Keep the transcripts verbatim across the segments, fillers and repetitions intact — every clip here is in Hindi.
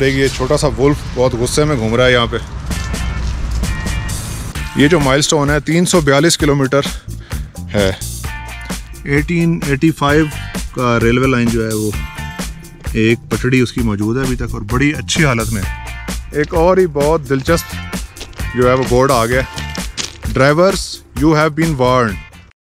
पड़ेगी। ये छोटा सा वुल्फ बहुत गुस्से में घूम रहा है यहाँ पे। ये जो माइलस्टोन है तीन सौ बयालीस किलोमीटर है। अठारह सौ पचासी का रेलवे लाइन जो है वो एक पटड़ी उसकी मौजूद है अभी तक और बड़ी अच्छी हालत में है। एक और ही बहुत दिलचस्प जो है वो बोर्ड आ गया, drivers you have been warned.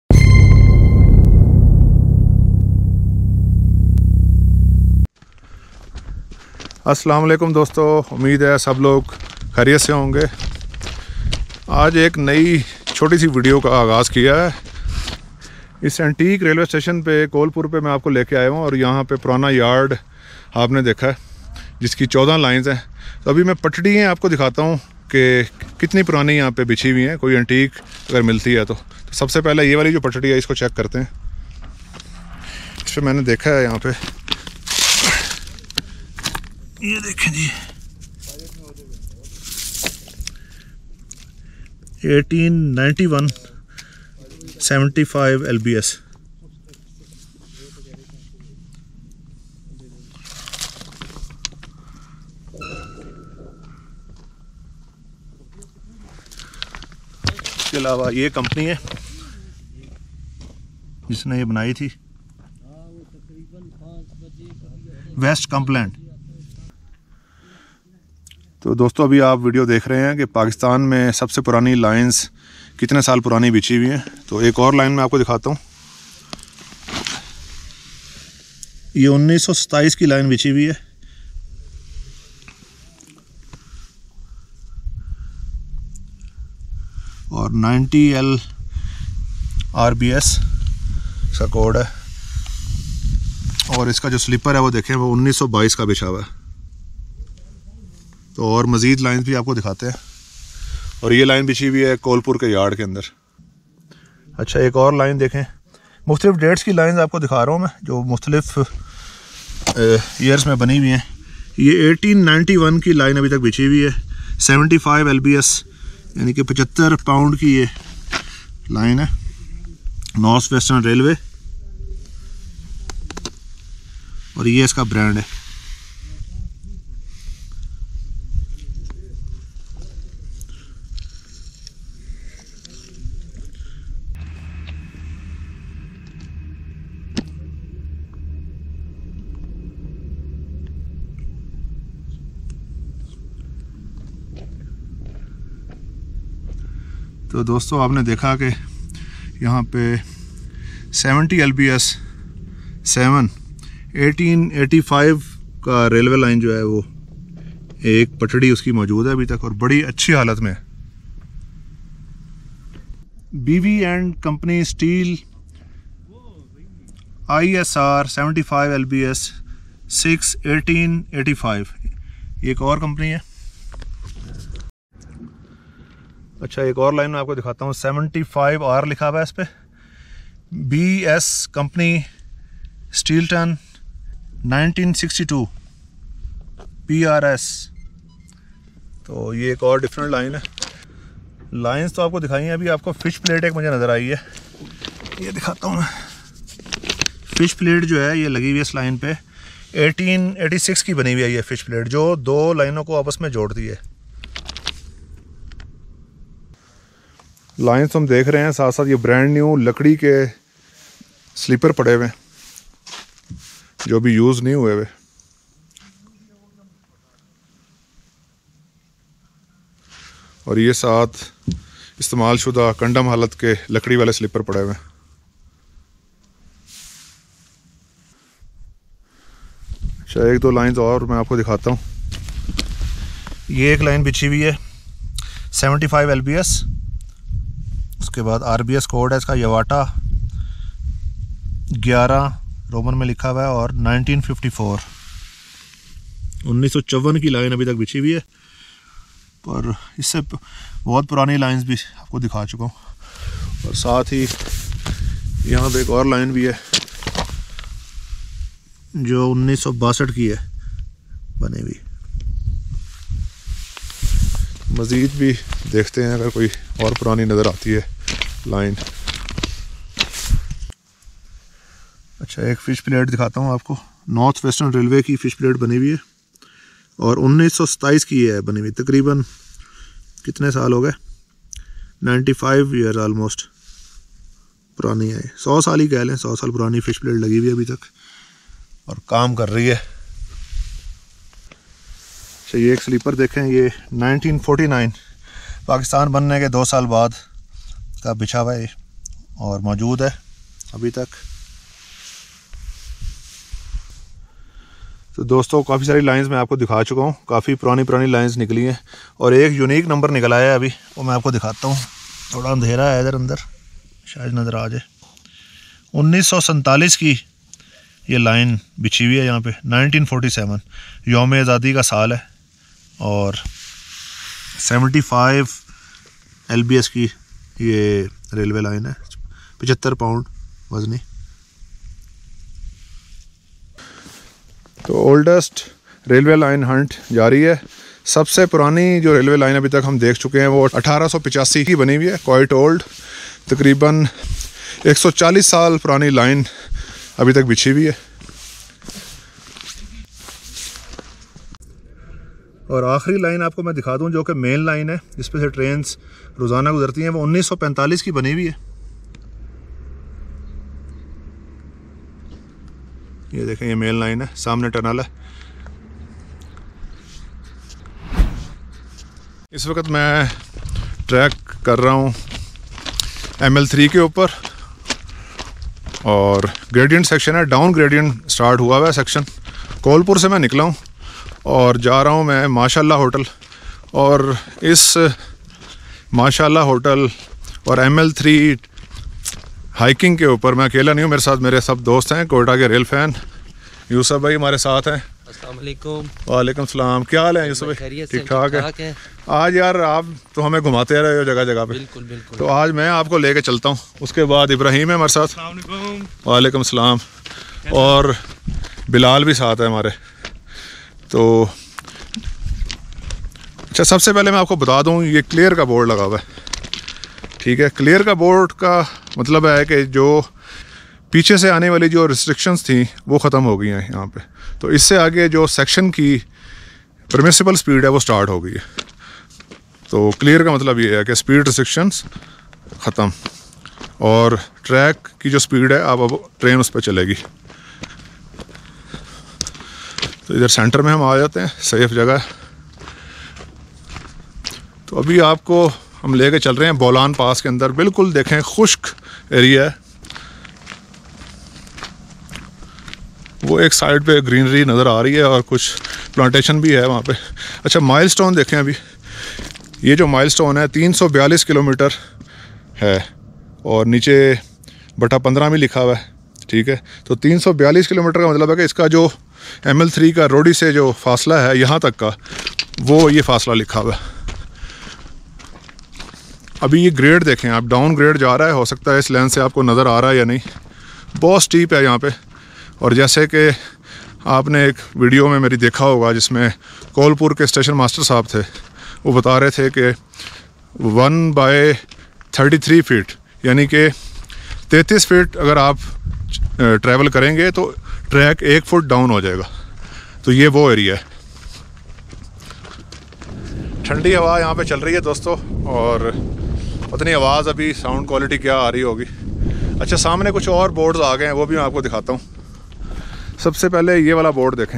अस्सलाम वालेकुम दोस्तों, उम्मीद है सब लोग खैरियत से होंगे। आज एक नई छोटी सी वीडियो का आगाज़ किया है। इस एंटीक रेलवे स्टेशन पे कोलपुर पे मैं आपको लेके आया हूँ और यहाँ पे पुराना यार्ड आपने देखा है जिसकी चौदह लाइंस हैं। तो अभी मैं पटड़ियाँ आपको दिखाता हूँ कि कितनी पुरानी यहाँ पे बिछी हुई हैं, कोई एंटीक अगर मिलती है तो। तो सबसे पहले ये वाली जो पटड़ी है इसको चेक करते हैं। इस पर मैंने देखा है यहाँ पे, ये देखें जी, अठारह सौ इक्यानवे पचहत्तर एल बी एस। इसके अलावा ये कंपनी है जिसने ये बनाई थी, वेस्ट कंप्लेंट। तो दोस्तों अभी आप वीडियो देख रहे हैं कि पाकिस्तान में सबसे पुरानी लाइंस कितने साल पुरानी बिछी हुई हैं। तो एक और लाइन मैं आपको दिखाता हूँ। ये उन्नीस सौ सत्ताईस की लाइन बिछी हुई है और नब्बे एल आर बी एस इसका कोड है और इसका जो स्लीपर है वो देखें वो उन्नीस सौ बाईस का बिछा हुआ है। तो और मज़ीद लाइन भी आपको दिखाते हैं। और ये लाइन बिछी हुई है कोलपुर के यार्ड के अंदर। अच्छा एक और लाइन देखें, मुख्तलिफ डेट्स की लाइन आपको दिखा रहा हूँ मैं जो मुख्तलिफ ईयर्स में बनी हुई हैं। ये अठारह सौ इक्यानवे की लाइन अभी तक बिछी हुई है, पचहत्तर एल बी एस यानी कि पचहत्तर पाउंड की ये लाइन है, नॉर्थ वेस्टर्न रेलवे और ये इसका ब्रांड है। तो दोस्तों आपने देखा कि यहाँ पे सत्तर एल बी एस सेवन अठारह सौ पचासी का रेलवे लाइन जो है वो एक पटड़ी उसकी मौजूद है अभी तक और बड़ी अच्छी हालत में है। BV and company steel I S R seventy five L B S six eighteen eighty five, ये एक और कंपनी है। अच्छा एक और लाइन मैं आपको दिखाता हूँ, सेवेंटी फाइव आर लिखा हुआ है इस पर, B S company Steelton nineteen sixty two P R S. तो ये एक और डिफरेंट लाइन है। लाइंस तो आपको दिखाई हैं, अभी आपको फिश प्लेट एक मुझे नज़र आई है, ये दिखाता हूँ मैं। फिश प्लेट जो है ये लगी हुई है इस लाइन पे, अठारह सौ छियासी की बनी हुई है ये फिश प्लेट जो दो लाइनों को आपस में जोड़ती है। लाइंस हम देख रहे हैं, साथ साथ ये ब्रांड न्यू लकड़ी के स्लीपर पड़े हुए हैं जो भी यूज़ नहीं हुए हुए। और ये साथ इस्तेमाल शुदा कंडम हालत के लकड़ी वाले स्लीपर पड़े हुए हैं। अच्छा एक दो लाइंस और मैं आपको दिखाता हूँ। ये एक लाइन बिछी हुई है पचहत्तर एल बी एस, उसके बाद आर बी एस कोड है इसका यवाटा ग्यारह रोमन में लिखा हुआ है और नाइनटीन फिफ्टी फोर उन्नीस सौ चौवन की लाइन अभी तक बिछी हुई है। पर इससे बहुत पुरानी लाइंस भी आपको दिखा चुका हूँ। और साथ ही यहाँ पे एक और लाइन भी है जो उन्नीस सौ बासठ की है बनी हुई। मज़ीद भी देखते हैं अगर कोई और पुरानी नज़र आती है लाइन। अच्छा एक फ़िश प्लेट दिखाता हूँ आपको, नॉर्थ वेस्टर्न रेलवे की फ़िश प्लेट बनी हुई है और उन्नीस सौ सताईस की ये है बनी हुई, तकरीबन कितने साल हो गए, नाइन्टी फाइव ईयर ऑलमोस्ट पुरानी है, सौ साल ही कह लें, सौ साल पुरानी फिश प्लेट लगी हुई है अभी तक और काम कर रही है। अच्छा ये एक स्लीपर देखें, ये नाइनटीन फोर्टी नाइन पाकिस्तान बनने के दो साल बाद का बिछा हुआ है और मौजूद है अभी तक। तो दोस्तों काफ़ी सारी लाइंस मैं आपको दिखा चुका हूँ, काफ़ी पुरानी पुरानी लाइंस निकली हैं और एक यूनिक नंबर निकल आया है अभी, वो मैं आपको दिखाता हूँ। थोड़ा अंधेरा है इधर अंदर, शायद नज़र आ जाए। उन्नीस सौ सैंतालीस की ये लाइन बिछी हुई है यहाँ पे, नाइनटीन फोर्टी सेवन यौम आज़ादी का साल है और seventy five L B S की ये रेलवे लाइन है, पचहत्तर पाउंड वजनी। तो ओल्डेस्ट रेलवे लाइन हंट जारी है। सबसे पुरानी जो रेलवे लाइन अभी तक हम देख चुके हैं वो अठारह सौ पचासी की बनी हुई है, क्वाइट ओल्ड, तकरीबन एक सौ चालीस साल पुरानी लाइन अभी तक बिछी हुई है। और आखिरी लाइन आपको मैं दिखा दूं जो कि मेन लाइन है जिस पे से ट्रेन्स रोज़ाना गुजरती हैं, वो उन्नीस सौ पैंतालीस की बनी हुई है। ये देखें, ये मेन लाइन है, सामने टनल है। इस वक्त मैं ट्रैक कर रहा हूँ एम एल थ्री के ऊपर और ग्रेडियंट सेक्शन है, डाउन ग्रेडियंट स्टार्ट हुआ हुआ है सेक्शन। कोलपुर से मैं निकला हूँ और जा रहा हूँ मैं माशाल्लाह होटल, और इस माशाल्लाह होटल और एम एल थ्री हाइकिंग के ऊपर मैं अकेला नहीं हूँ, मेरे साथ मेरे सब दोस्त हैं, कोयटा के रेल फैन यूसुफ भाई हमारे साथ हैं। अस्सलाम वालेकुम। वालेकुम सलाम, क्या हाल है यूसुफ भाई? ठीक ठाक है।, है आज यार आप तो हमें घुमाते रहे हो जगह जगह पे। बिल्कुल बिल्कुल। तो आज मैं आपको लेके चलता हूँ। उसके बाद इब्राहिम है हमारे साथ, वालेकुम सलाम, और बिलाल भी साथ है हमारे। तो अच्छा, सबसे पहले मैं आपको बता दूँ ये क्लियर का बोर्ड लगा हुआ है, ठीक है। क्लियर का बोर्ड का मतलब है कि जो पीछे से आने वाली जो रिस्ट्रिक्शंस थी वो ख़त्म हो गई हैं यहाँ पे। तो इससे आगे जो सेक्शन की परमिसिबल स्पीड है वो स्टार्ट हो गई है। तो क्लियर का मतलब ये है कि स्पीड रिस्ट्रिक्शंस ख़त्म और ट्रैक की जो स्पीड है अब अब ट्रेन उस पर चलेगी। तो इधर सेंटर में हम आ जाते हैं, सेफ जगह है। तो अभी आपको हम लेके चल रहे हैं बोलान पास के अंदर। बिल्कुल देखें, खुश्क एरिया है, वो एक साइड पे ग्रीनरी नज़र आ रही है और कुछ प्लांटेशन भी है वहाँ पे। अच्छा, माइलस्टोन देखें अभी, ये जो माइलस्टोन है तीन सौ बयालीस किलोमीटर है और नीचे बटा पंद्रह में लिखा हुआ है, ठीक है। तो तीन सौ बयालीस किलोमीटर का मतलब है कि इसका जो एम एल थ्री का रोडी से जो फासला है यहाँ तक का, वो ये फासला लिखा हुआ है। अभी ये ग्रेड देखें आप, डाउन ग्रेड जा रहा है, हो सकता है इस लेंस से आपको नज़र आ रहा है या नहीं, बहुत स्टीप है यहाँ पे। और जैसे कि आपने एक वीडियो में मेरी देखा होगा जिसमें कोलपुर के स्टेशन मास्टर साहब थे, वो बता रहे थे कि one by thirty three feet यानी कि तैंतीस फीट अगर आप ट्रैवल करेंगे तो ट्रैक एक फुट डाउन हो जाएगा। तो ये वो एरिया है। ठंडी हवा यहाँ पे चल रही है दोस्तों, और पता नहीं आवाज़ अभी साउंड क्वालिटी क्या आ रही होगी। अच्छा, सामने कुछ और बोर्ड्स आ गए हैं, वो भी मैं आपको दिखाता हूँ। सबसे पहले ये वाला बोर्ड देखें,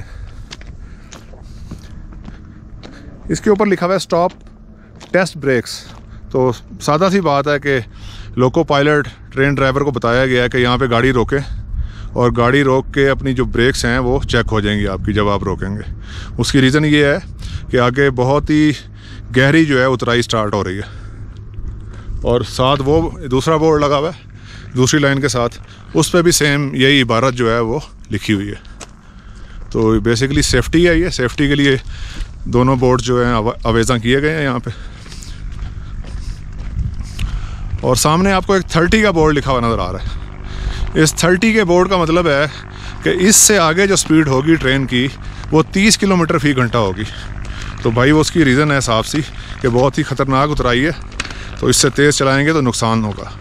इसके ऊपर लिखा हुआ है स्टॉप टेस्ट ब्रेक्स। तो सादा सी बात है कि लोको पायलट ट्रेन ड्राइवर को बताया गया है कि यहाँ पे गाड़ी रोकें और गाड़ी रोक के अपनी जो ब्रेक्स हैं वो चेक हो जाएंगी आपकी जब आप रोकेंगे। उसकी रीज़न ये है कि आगे बहुत ही गहरी जो है उतराई स्टार्ट हो रही है। और साथ वो दूसरा बोर्ड लगा हुआ है दूसरी लाइन के साथ, उस पर भी सेम यही इबारत जो है वो लिखी हुई है। तो बेसिकली सेफ्टी है, ये सेफ्टी के लिए दोनों बोर्ड जो हैं अवेज़ा किए गए हैं यहाँ पे। और सामने आपको एक थर्टी का बोर्ड लिखा हुआ नज़र आ रहा है। इस थर्टी के बोर्ड का मतलब है कि इससे आगे जो स्पीड होगी ट्रेन की वो तीस किलोमीटर फी घंटा होगी। तो भाई वो उसकी रीज़न है साफ सी कि बहुत ही ख़तरनाक उतराई है, तो इससे तेज़ चलाएँगे तो नुकसान होगा।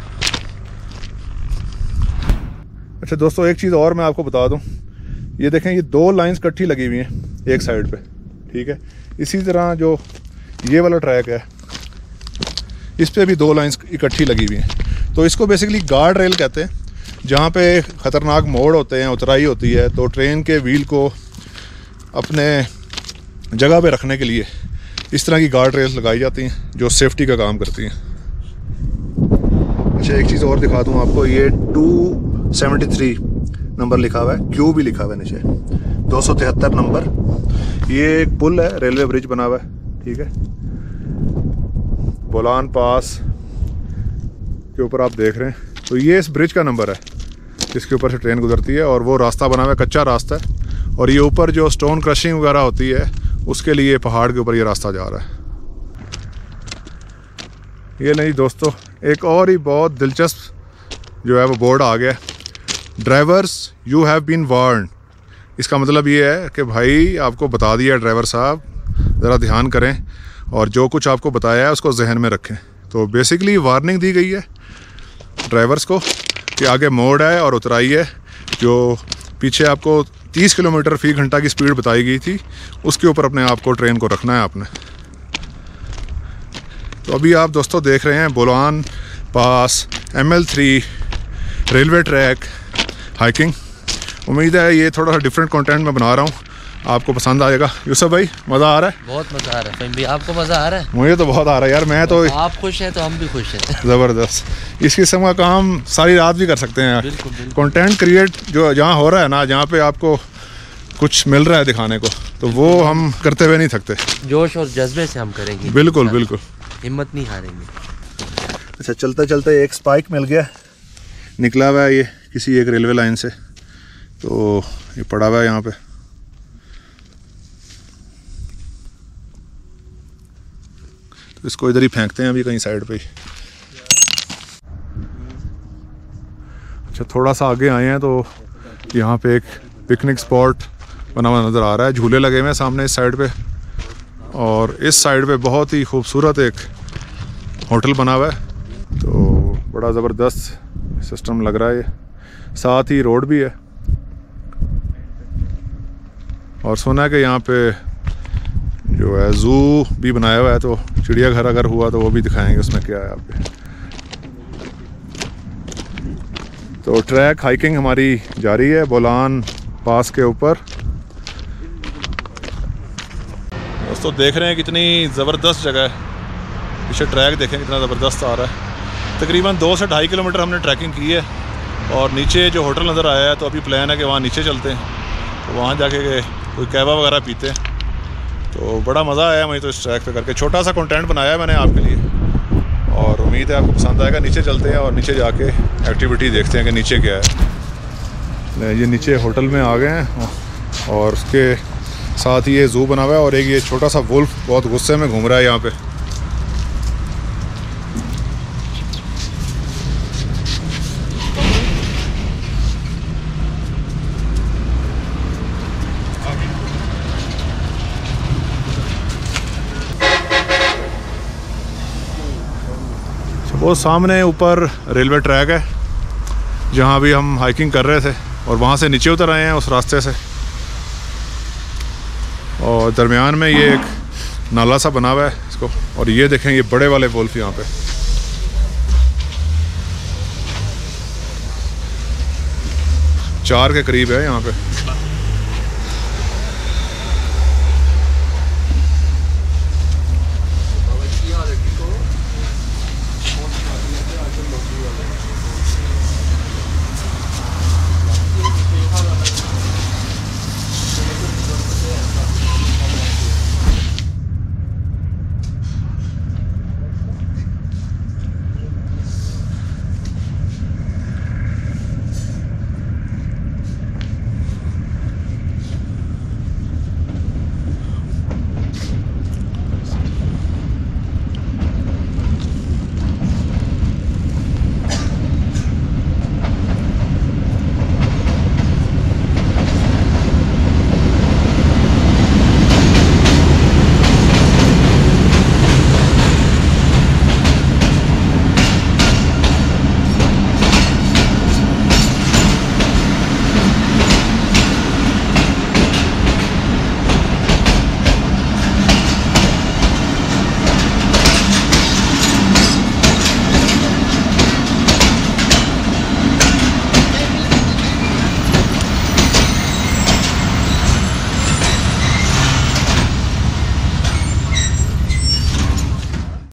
अच्छा दोस्तों, एक चीज़ और मैं आपको बता दूं, ये देखें, ये दो लाइंस इकट्ठी लगी हुई हैं एक साइड पे, ठीक है। इसी तरह जो ये वाला ट्रैक है, इस पे भी दो लाइंस इकट्ठी लगी हुई हैं। तो इसको बेसिकली गार्ड रेल कहते हैं। जहाँ पे ख़तरनाक मोड़ होते हैं, उतराई होती है, तो ट्रेन के व्हील को अपने जगह पे रखने के लिए इस तरह की गार्ड रेल्स लगाई जाती हैं जो सेफ्टी का काम करती हैं। अच्छा, एक चीज़ और दिखा दूँ आपको, ये टू सेवेंटी थ्री नंबर लिखा हुआ है, क्यू भी लिखा हुआ है नीचे, दो सौ तिहत्तर नंबर। ये एक पुल है, रेलवे ब्रिज बना हुआ है, ठीक है। बोलान पास के ऊपर आप देख रहे हैं, तो ये इस ब्रिज का नंबर है जिसके ऊपर से ट्रेन गुजरती है। और वो रास्ता बना हुआ है, कच्चा रास्ता है, और ये ऊपर जो स्टोन क्रशिंग वगैरह होती है उसके लिए पहाड़ के ऊपर ये रास्ता जा रहा है। ये नहीं दोस्तों, एक और ही बहुत दिलचस्प जो है वो बोर्ड आ गया, drivers you have been warned. इसका मतलब ये है कि भाई आपको बता दिया ड्राइवर साहब, ज़रा ध्यान करें और जो कुछ आपको बताया है उसको जहन में रखें। तो बेसिकली वार्निंग दी गई है ड्राइवर्स को कि आगे मोड़ है और उतराई है, जो पीछे आपको तीस किलोमीटर फी घंटा की स्पीड बताई गई थी, उसके ऊपर अपने आप को ट्रेन को रखना है आपने। तो अभी आप दोस्तों देख रहे हैं Bolan Pass M L three railway track hiking. उम्मीद है ये थोड़ा सा डिफरेंट कंटेंट मैं बना रहा हूँ, आपको पसंद आएगा। यूसुफ भाई, मज़ा आ रहा है? बहुत मज़ा आ रहा है फ़हीम भाई, आपको मज़ा आ रहा है? मुझे तो बहुत आ रहा है यार, मैं तो आप खुश हैं तो हम भी खुश हैं। ज़बरदस्त। इस किस्म का काम सारी रात भी कर सकते हैं। बिल्कुल, बिल्कुल। कंटेंट क्रिएट जो जहाँ हो रहा है ना, जहाँ पे आपको कुछ मिल रहा है दिखाने को, तो वो हम करते हुए नहीं थकते। जोश और जज्बे से हम करेंगे। बिल्कुल बिल्कुल, हिम्मत नहीं हारेंगे। अच्छा, चलते चलते एक स्पाइक मिल गया, निकला हुआ है ये किसी एक रेलवे लाइन से, तो ये पड़ा हुआ है यहाँ पे। तो इसको इधर ही फेंकते हैं अभी कहीं साइड पे ही। अच्छा, थोड़ा सा आगे आए हैं तो यहाँ पे एक पिकनिक स्पॉट बना हुआ नज़र आ रहा है, झूले लगे हुए हैं सामने इस साइड पे, और इस साइड पे बहुत ही खूबसूरत एक होटल बना हुआ है। तो बड़ा ज़बरदस्त सिस्टम लग रहा है ये, साथ ही रोड भी है। और सुना है कि यहाँ पे जो है ज़ू भी बनाया हुआ है, तो चिड़ियाघर अगर हुआ तो वो भी दिखाएंगे उसमें क्या है यहाँ पे। तो ट्रैक हाइकिंग हमारी जारी है बोलान पास के ऊपर। दोस्तों देख रहे हैं कितनी ज़बरदस्त जगह है, पीछे ट्रैक देखें कितना ज़बरदस्त आ रहा है। तकरीबन दो से ढाई किलोमीटर हमने ट्रैकिंग की है, और नीचे जो होटल नज़र आया है, तो अभी प्लान है कि वहाँ नीचे चलते हैं, तो वहाँ जाके कोई कहवा वगैरह पीते हैं। तो बड़ा मज़ा आया मुझे तो इस ट्रैक पे करके, छोटा सा कंटेंट बनाया है मैंने आपके लिए, और उम्मीद है आपको पसंद आएगा। नीचे चलते हैं और नीचे जाके एक्टिविटी देखते हैं कि नीचे क्या है। ये नीचे होटल में आ गए हैं, और उसके साथ ही ये ज़ू बना हुआ है, और एक ये छोटा सा वुल्फ बहुत गुस्से में घूम रहा है यहाँ पे। वो सामने ऊपर रेलवे ट्रैक है जहाँ भी हम हाइकिंग कर रहे थे, और वहाँ से नीचे उतर आए हैं उस रास्ते से। और दरमियान में ये एक नाला सा बना हुआ है इसको, और ये देखें ये बड़े वाले वुल्फ यहाँ पे। चार के करीब है यहाँ पे।